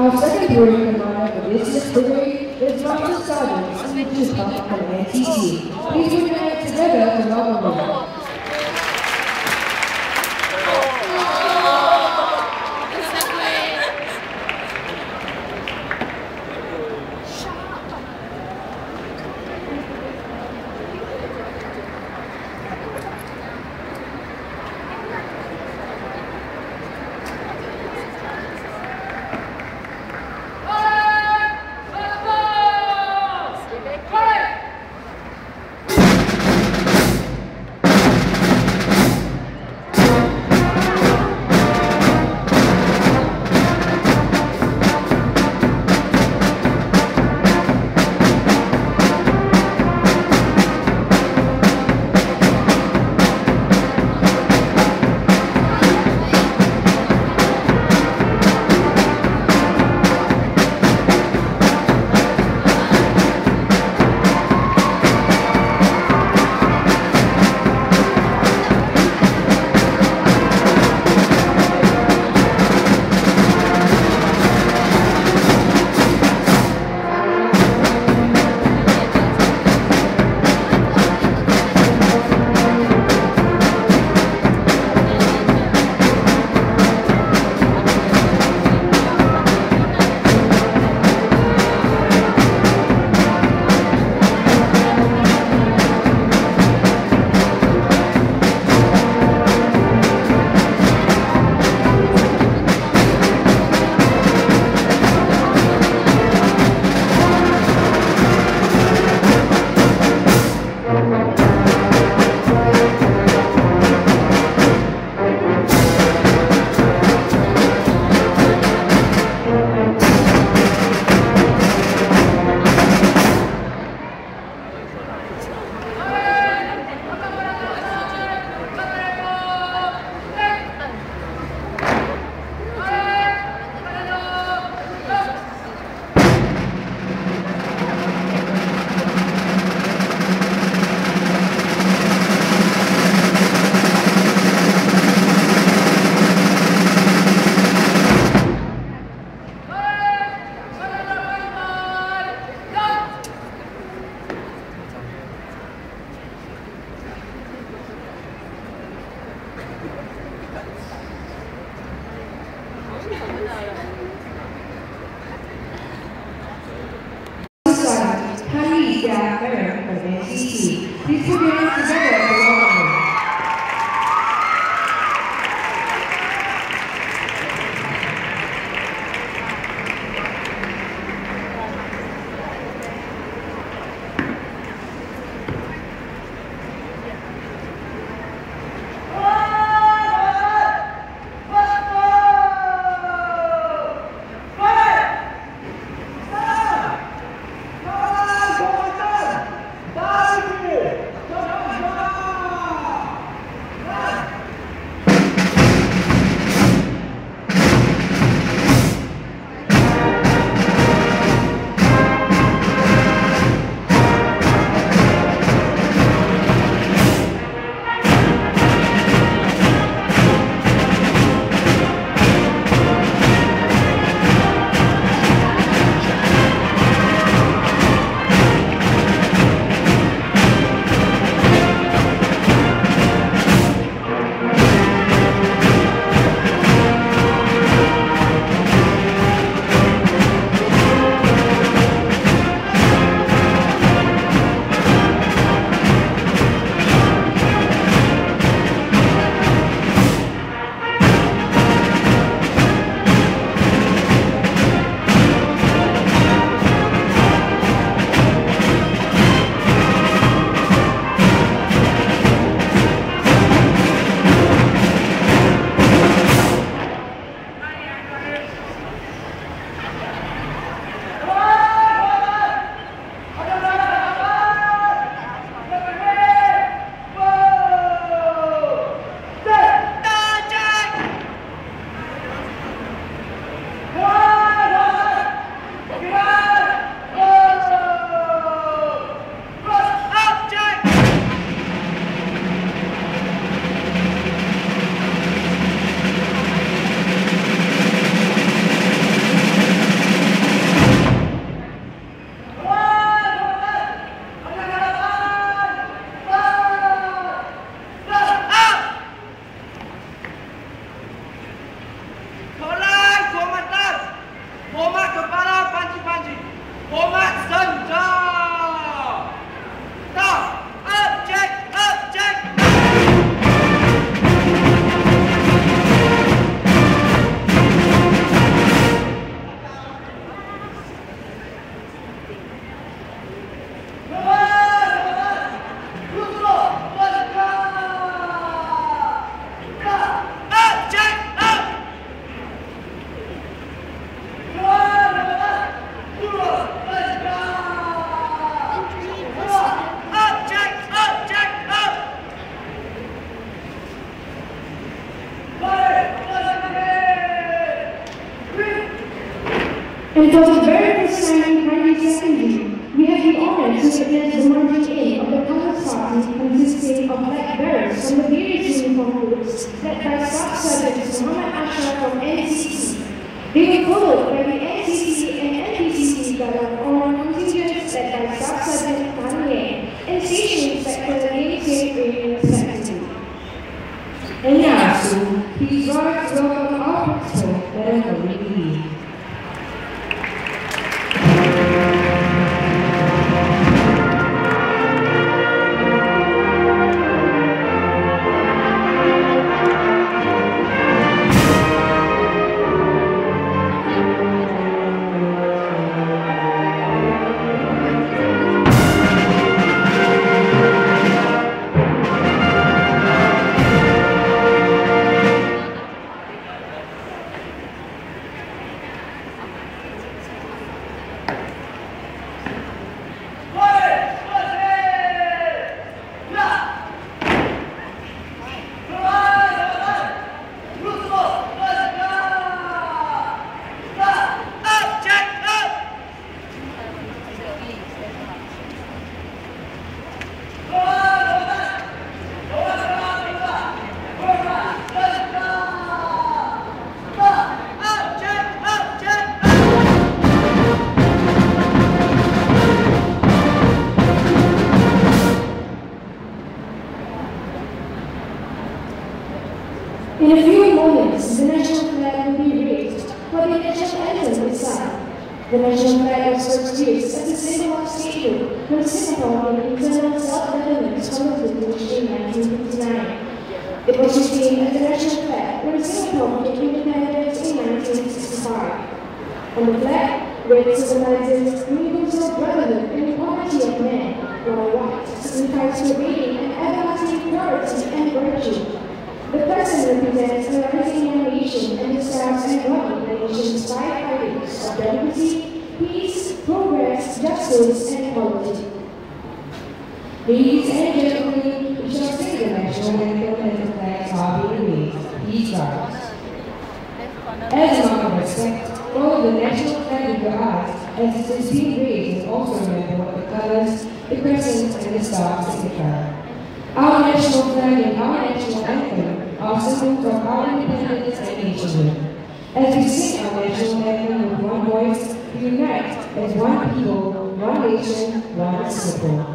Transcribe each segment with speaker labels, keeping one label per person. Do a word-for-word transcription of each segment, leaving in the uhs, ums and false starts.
Speaker 1: Our second touring commander for this distillery is Doctor Sergeant Sunny Tupa from N C C. Please put your hands together to welcome him. Please put your hands together for welcome him.
Speaker 2: Come on,
Speaker 1: And for the very first time in Chinese secondary, we have the honor to witness the marching in of the Colors Party consisting of black bearers from the various uniform groups led by Staff Sergeant Muhammad Ashraf from N C C. They were followed by the N C C and N P C C Guard on contingents led by Staff Sergeant Tan Yang and Station Inspector Lin Sing Ray respectively. And now, so, please rise to welcome our principal, Madam Lee. In a few moments, the national flag will be raised for the national anthem itself. The national flag was first used as a symbol of statehood when Singapore gained internal self-government from the British in nineteen fifty-nine. It was retained as the national flag when Singapore gained independence in nineteen sixty-five. On the flag, red symbolizes universal brotherhood and equality of men, while white signifies prevailing and everlasting purity and virtue. The person represents a rising young nation and describes and embodies the nation's five ideals of democracy, peace, progress, justice, and equality. Ladies and gentlemen, we shall sing the national anthem as the flags are being raised. Please rise. As a mark of respect, follow the national flag with your eyes as it is being raised, and also remember what the colors, the crescent, and the stars signify. Our national flag and our national anthem are symbols of our independence and nationhood. As we sing our national anthem with one voice, we unite as one people, one nation, one Singapore.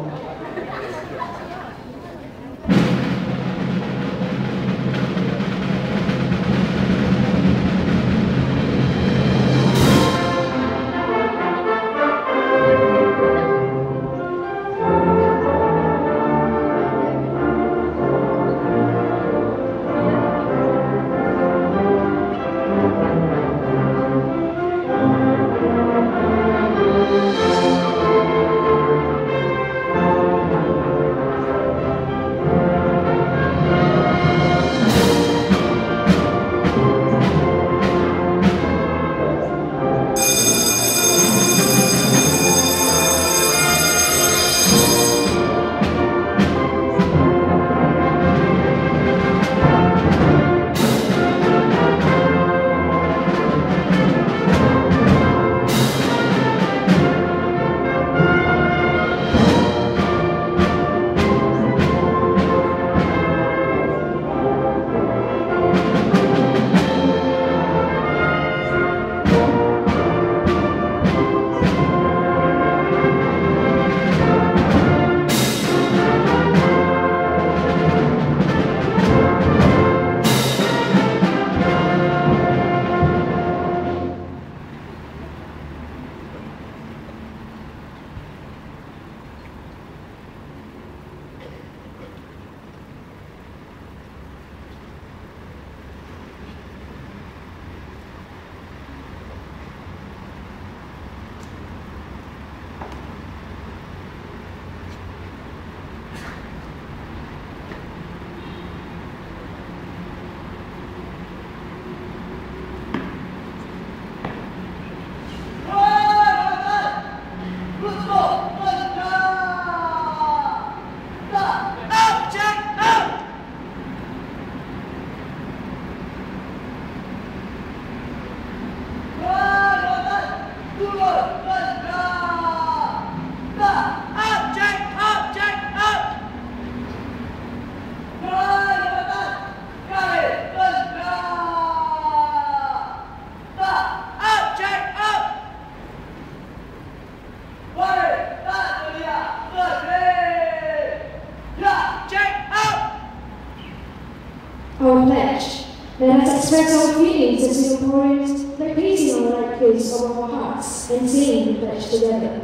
Speaker 1: Let us express our feelings as Singaporeans by placing our right face over our hearts and saying the pledge together.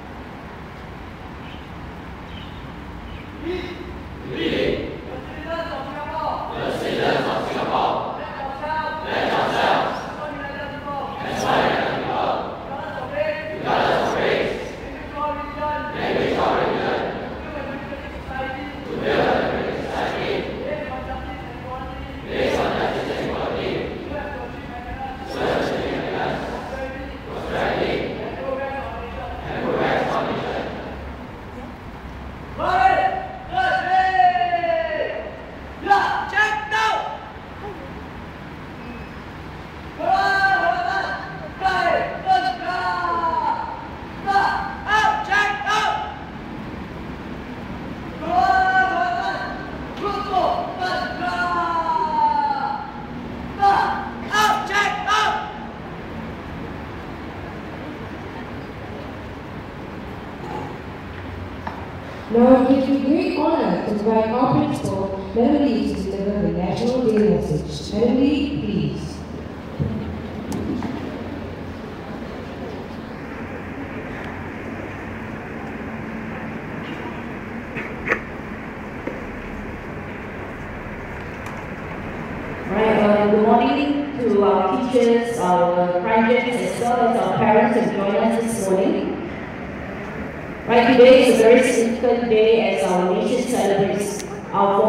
Speaker 2: Now it gives me great honor to invite our principal, Madam Lee, to deliver the National Day message. Madam Lee, please.
Speaker 3: Right, uh, good morning to our teachers, our graduates, as well as our parents who joined us this morning. Right, today is a very significant day as our nation celebrates our